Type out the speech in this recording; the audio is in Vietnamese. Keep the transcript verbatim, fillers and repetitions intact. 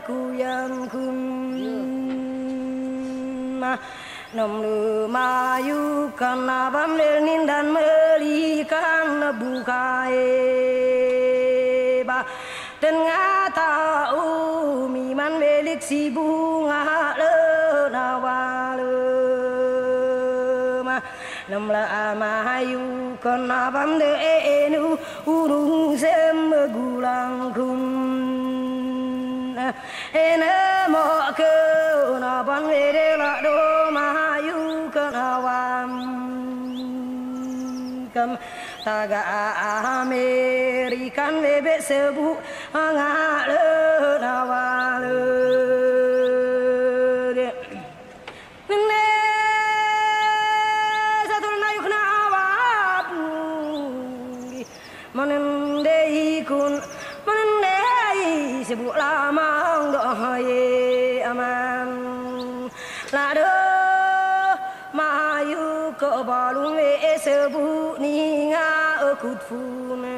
ku yang kun ma nom lu mayu kana bam lenin dan melikan bukai ba tengah tahu miman belik si bunga le nawale ma nom la mayu kana bam de enu urung sem gulang kun ena mo ke na ban vere la do mayu kana wam kam taga Amerikan lebe sebu angale nawale ne satur na yuk na wap manende ikun manende sebu lamang do ye aman la do mayu ko balung we sebu ni nga akut fun